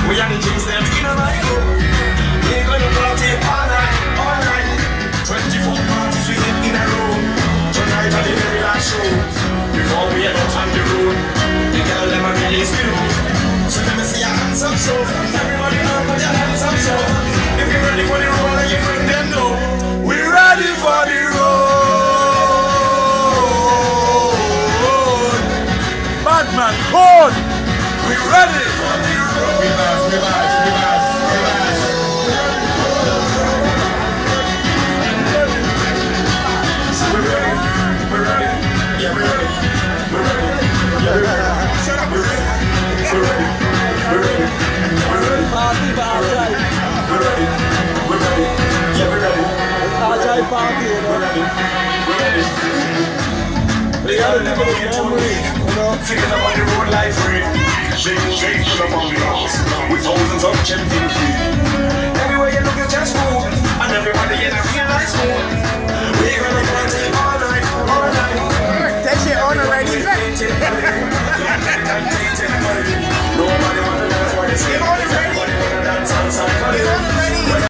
We are the kings, them in a night. We're gonna party all night, all night. 24 parties we hit in a row. Tonight at the very last show. Before we head out on the road, the girl them a release the road. So let me see your hands up, so everybody know, put your hands up, so if you're ready for the road, let your friend them know. We're ready for the road. Badman, code. We're ready for the road. Relax. We're ready. Yeah, we're ready. Shut up, we're ready. We're ready. Party outside. We're ready. Yeah, we're ready. Outside party, you know. We're ready. They gotta never get too weak. Figuring out on the road life free. Shake for the monkey house. With thousands of champions.